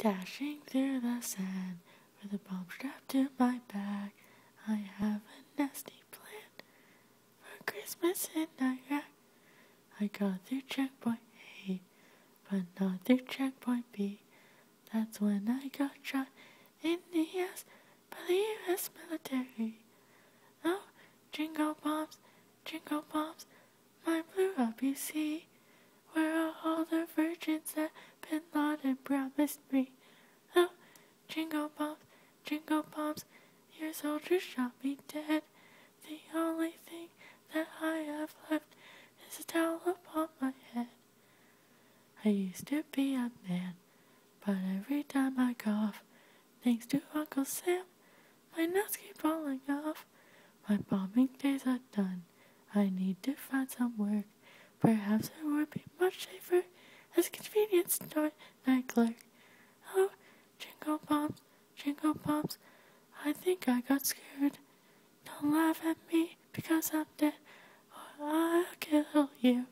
Dashing through the sand with a bomb strapped to my back. I have a nasty plan for Christmas in Iraq. I got through checkpoint A, but not through checkpoint B. That's when I got shot in the ass by the U.S. military. Oh, jingle bombs, mine blew up, you see. Where are all the virgins that Bin Laden promised me? Oh, jingle bombs, your soldiers shot me dead. The only thing that I have left is a towel upon my head. I used to be a man, but every time I cough, thanks to Uncle Sam, my nuts keep falling off. My bombing days are done. I need to find some work. Perhaps it would be much safer as a convenience store night clerk. Oh, jingle bombs, I think I got scared. Don't laugh at me because I'm dead, or I'll kill you.